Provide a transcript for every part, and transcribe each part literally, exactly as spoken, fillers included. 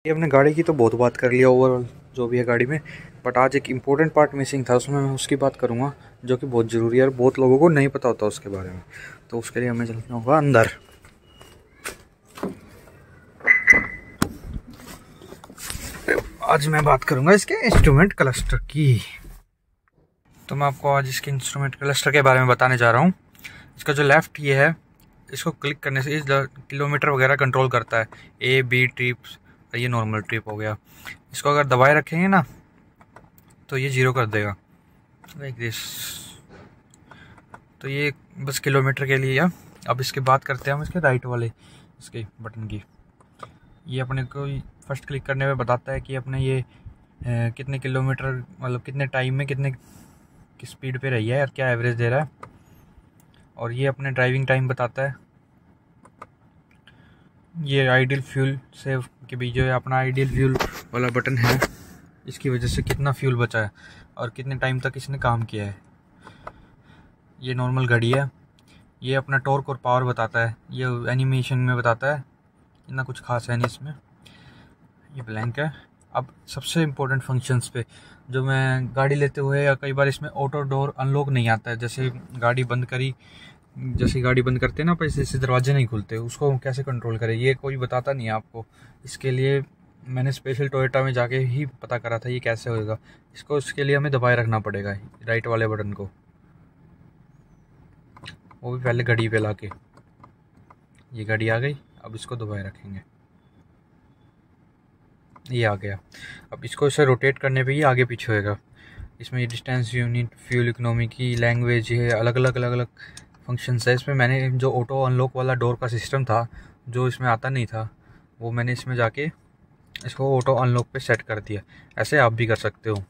ये हमने गाड़ी की तो बहुत बात कर लिया ओवरऑल जो भी है गाड़ी में, बट आज एक इम्पोर्टेंट पार्ट मिसिंग था, उसमें मैं उसकी बात करूँगा जो कि बहुत ज़रूरी है और बहुत लोगों को नहीं पता होता उसके बारे में। तो उसके लिए हमें चलना होगा अंदर। आज मैं बात करूँगा इसके इंस्ट्रूमेंट क्लस्टर की। तो मैं आपको आज इसके इंस्ट्रूमेंट क्लस्टर के बारे में बताने जा रहा हूँ। इसका जो लेफ़्ट ये है, इसको क्लिक करने से इस किलोमीटर वगैरह कंट्रोल करता है, ए बी ट्रिप्स, ये नॉर्मल ट्रिप हो गया। इसको अगर दबाए रखेंगे ना तो ये जीरो कर देगा, लाइक दिस। तो ये बस किलोमीटर के लिए है। अब इसकी बात करते हैं हम इसके राइट वाले इसके बटन की। ये अपने को फर्स्ट क्लिक करने पे बताता है कि अपने ये ए, कितने किलोमीटर मतलब कितने टाइम में कितने की स्पीड पे रही है और क्या एवरेज दे रहा है। और ये अपने ड्राइविंग टाइम बताता है। ये आइडियल फ्यूल सेव के भी जो है अपना आइडियल फ्यूल वाला बटन है, इसकी वजह से कितना फ्यूल बचा है और कितने टाइम तक इसने काम किया है। ये नॉर्मल घड़ी है। ये अपना टॉर्क और पावर बताता है, ये एनिमेशन में बताता है, इतना कुछ खास है नहीं इसमें। ये ब्लैंक है। अब सबसे इम्पोर्टेंट फंक्शंस पे जो मैं गाड़ी लेते हुए या कई बार इसमें ऑटो डोर अनलॉक नहीं आता है, जैसे गाड़ी बंद करी जैसे गाड़ी बंद करते हैं ना पैसे से दरवाजे नहीं खुलते, उसको कैसे कंट्रोल करें ये कोई बताता नहीं है आपको। इसके लिए मैंने स्पेशल टोयोटा में जाके ही पता करा था ये कैसे होएगा। इसको इसके लिए हमें दबाए रखना पड़ेगा राइट वाले बटन को, वो भी पहले घड़ी पे लाके। ये घड़ी आ गई, अब इसको दबाए रखेंगे, ये आ गया। अब इसको इसे रोटेट करने पे ये आगे पीछे होएगा। इसमें ये डिस्टेंस यूनिट, फ्यूल इकोनॉमी की लैंग्वेज, ये अलग अलग अलग अलग फंक्शंस है। इसमें मैंने जो ऑटो अनलॉक वाला डोर का सिस्टम था जो इसमें आता नहीं था, वो मैंने इसमें जाके इसको ऑटो अनलॉक पे सेट कर दिया। ऐसे आप भी कर सकते हो।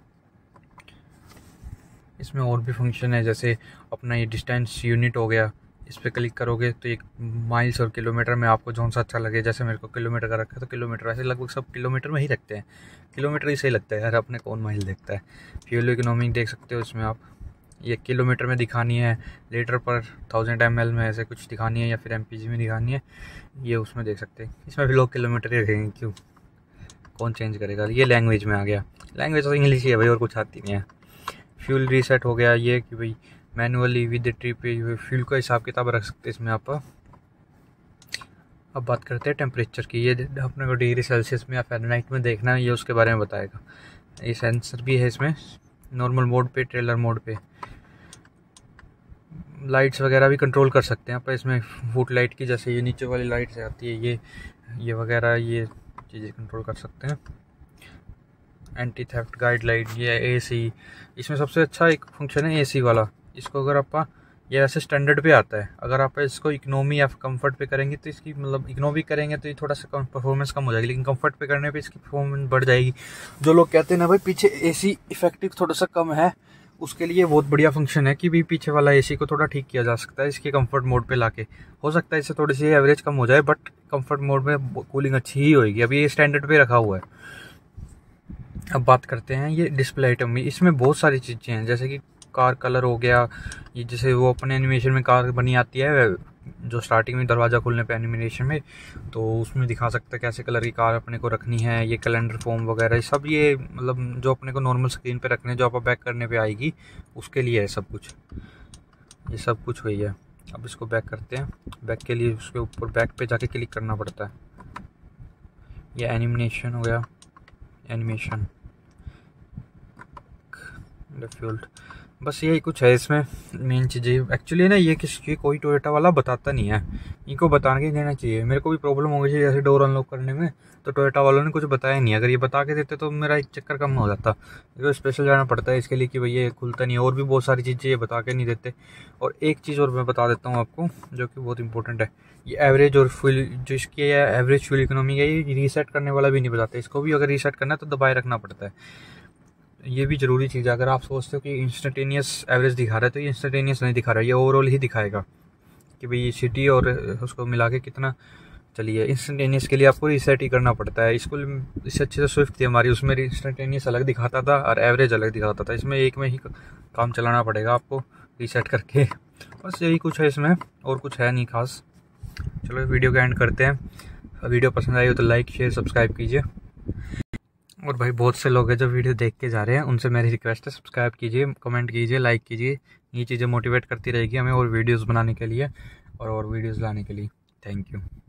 इसमें और भी फंक्शन है, जैसे अपना ये डिस्टेंस यूनिट हो गया, इस पर क्लिक करोगे तो एक माइल्स और किलोमीटर में आपको जौन सा अच्छा लगे। जैसे मेरे को किलोमीटर का रखा है तो किलोमीटर, वैसे लगभग सब किलोमीटर में ही रखते हैं, किलोमीटर ही सही लगता है यार, अपने कौन माइल देखता है। फ्यूल इकोनॉमी देख सकते हो इसमें आप, ये किलोमीटर में दिखानी है, लीटर पर थाउजेंड एम एल में ऐसे कुछ दिखानी है, या फिर एम पी जी में दिखानी है, ये उसमें देख सकते हैं। इसमें भी लोग किलोमीटर ही रखेंगे, क्यों, कौन चेंज करेगा। ये लैंग्वेज में आ गया, लैंग्वेज तो इंग्लिश ही है भाई, और कुछ आती नहीं है। फ्यूल रीसेट हो गया, ये कि भाई मैनुअली विद ट्रिप पे फ्यूल का हिसाब किताब रख सकते हैं इसमें आप। अब बात करते हैं टेम्परेचर की। ये अपने को डिग्री सेल्सियस में या फ़ारेनहाइट में देखना है, ये उसके बारे में बताएगा। ये सेंसर भी है इसमें, नॉर्मल मोड पे, ट्रेलर मोड पे। लाइट्स वगैरह भी कंट्रोल कर सकते हैं आप इसमें, फुट लाइट की, जैसे ये नीचे वाली लाइट से आती है, ये ये वगैरह ये चीज़ें कंट्रोल कर सकते हैं। एंटी थेफ्ट गाइडलाइन, ये एसी, इसमें सबसे अच्छा एक फंक्शन है एसी वाला। इसको अगर आप, ये ऐसे स्टैंडर्ड पे आता है, अगर आप इसको इकोनॉमी या कंफर्ट पे करेंगे तो इसकी मतलब इकोनॉमी करेंगे तो ये थोड़ा सा परफॉर्मेंस कम हो जाएगी, लेकिन कंफर्ट पे करने पे इसकी परफॉर्मेंस बढ़ जाएगी। जो लोग कहते हैं ना भाई पीछे एसी इफेक्टिव थोड़ा सा कम है, उसके लिए बहुत बढ़िया फंक्शन है कि भी पीछे वाला एसी को थोड़ा ठीक किया जा सकता है इसके कंफर्ट मोड पे लाके। हो सकता है इससे थोड़ी सी एवरेज कम हो जाए, बट कंफर्ट मोड में कूलिंग अच्छी ही होगी। अभी ये स्टैंडर्ड पे रखा हुआ है। अब बात करते हैं ये डिस्प्ले आइटम में। इसमें बहुत सारी चीज़ें हैं, जैसे कि कार कलर हो गया, ये जैसे वो अपने एनिमेशन में कार बनी आती है जो स्टार्टिंग में दरवाज़ा खोलने पे एनिमेशन में, तो उसमें दिखा सकता है कैसे कलर की कार अपने को रखनी है। ये कैलेंडर फॉर्म वगैरह सब, ये मतलब जो अपने को नॉर्मल स्क्रीन पे रखने, जो आप बैक करने पे आएगी उसके लिए है सब कुछ। ये सब कुछ हुई है। अब इसको बैक करते हैं। बैक के लिए उसके ऊपर बैक पे जाके क्लिक करना पड़ता है। ये एनिमेशन हो गया, एनिमेशन फ्यूल, बस यही कुछ है इसमें मेन चीज़ें। एक्चुअली ना ये किसी कोई टोयोटा वाला बताता नहीं है, इनको बता के देना चाहिए। मेरे को भी प्रॉब्लम हो गई थी जैसे डोर अनलॉक करने में, तो टोयोटा वालों ने कुछ बताया नहीं। अगर ये बता के देते तो मेरा एक चक्कर कम हो जाता। तो स्पेशल जाना पड़ता है इसके लिए कि भैया खुलता नहीं है। और भी बहुत सारी चीज़ें ये बता के नहीं देते। और एक चीज़ और मैं बता देता हूँ आपको जो कि बहुत इंपॉर्टेंट है, ये एवरेज और फ्यूल जो इसकी है, एवरेज फ्यूल इकोनॉमी है, ये रीसेट करने वाला भी नहीं बताते। इसको भी अगर रीसेट करना है तो दबाए रखना पड़ता है। ये भी ज़रूरी चीज़ है। अगर आप सोचते हो कि इंस्टेंटेनियस एवरेज दिखा रहा है तो ये इंस्टेंटेनियस नहीं दिखा रहा है, ये ओवरऑल ही दिखाएगा कि भाई ये सिटी और उसको मिला के कितना चलिए। इंस्टेंटेनियस के लिए आपको रीसेट ही करना पड़ता है। इसको इससे अच्छे से स्विफ्ट थी हमारी, उसमें इंस्टेंटेनियस अलग दिखाता था और एवरेज अलग दिखाता था। इसमें एक में ही काम चलाना पड़ेगा आपको रीसेट करके। बस यही कुछ है इसमें, और कुछ है नहीं खास। चलो वीडियो का एंड करते हैं। वीडियो पसंद आई हो तो लाइक शेयर सब्सक्राइब कीजिए। और भाई बहुत से लोग हैं जो वीडियो देख के जा रहे हैं, उनसे मेरी रिक्वेस्ट है सब्सक्राइब कीजिए, कमेंट कीजिए, लाइक कीजिए। ये चीज़ें मोटिवेट करती रहेगी हमें और वीडियोस बनाने के लिए और और वीडियोस लाने के लिए। Thank you.